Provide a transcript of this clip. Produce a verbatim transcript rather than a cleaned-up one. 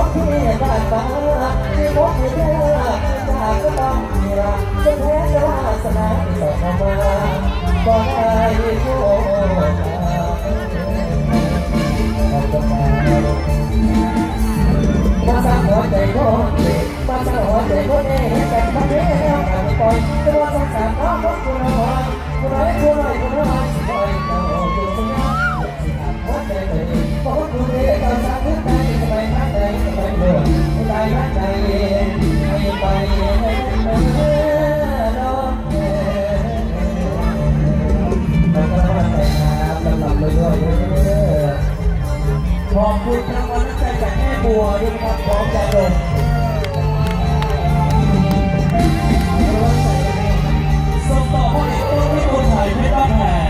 ที่บ้านฟ้าที่พบที่เธอจากก็ต้องมีรักจะแพ้จะวาสนาต่อมาบ่ได้โทษมาสร้างหัวใจคนมาสร้างหัวใจคนเองแต่มาเลี้ยงกันปล่อยจะว่าสงสารน้องคนคุณน้อยคุณน้อยคุณน้อยคุณน้อยปล่อยเราอยู่สัญญาสิหากหัวใจเลยเพราะคุณเองก็สร้างขึ้นได้ทำไมท่านใดทำไมเมื่อใจท่านใดให้ไปให้เมื่อน้องเอ๋แล้วก็มาแต่งงานตลอดเลยด้วยขอบคุณรางวัลน้ำใจจากแม่บัวด้วยครับพร้อมจะลงส่งต่อพ่อเอกอ้วนที่บุญถ่ายเพชรบ้านแพง